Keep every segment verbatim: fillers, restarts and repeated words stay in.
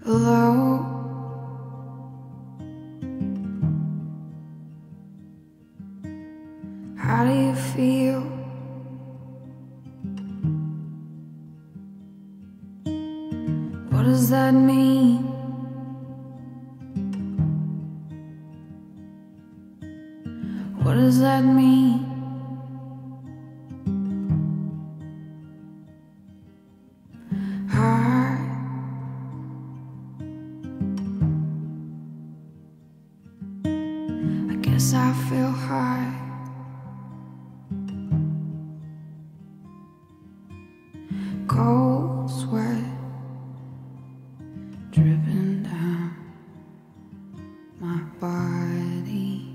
Hello, how do you feel? What does that mean? What does that mean? High, I guess I feel high. Cold sweat dripping down my body.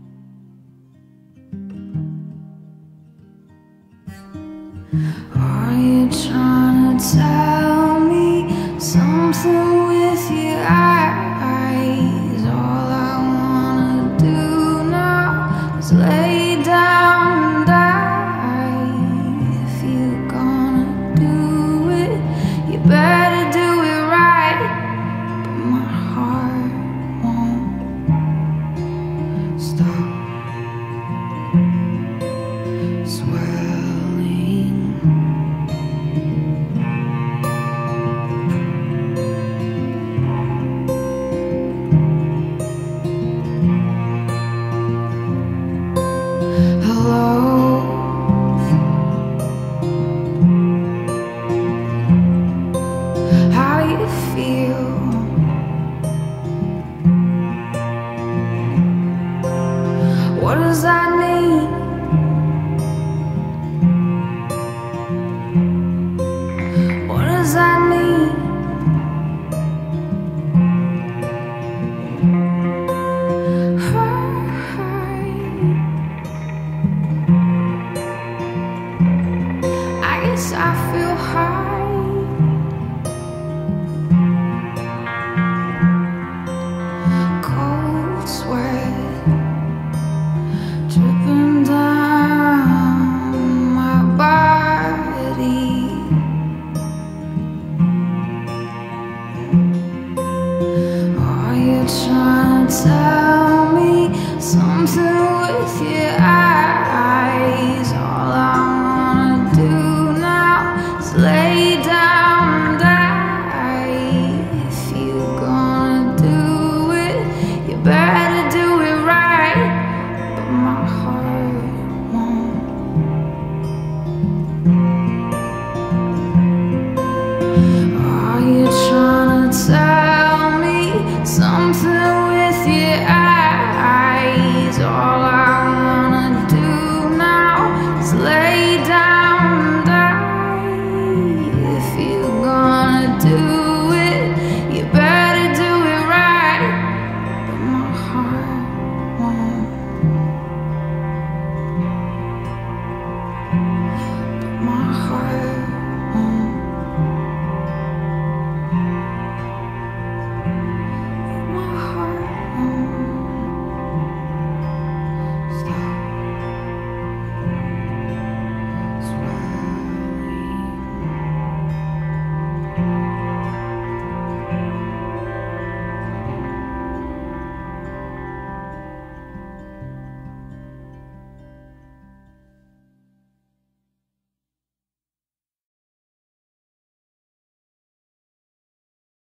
Are you trying to tell me something with your eyes? All I wanna do now is lay down and die. If you're gonna do it, you better do it right. But my heart won't stop swelling. Hello, how do you feel? What does that mean? What does that mean? I guess I feel high. Cold sweat dripping down my body. Are you trying to tell me something with your eyes?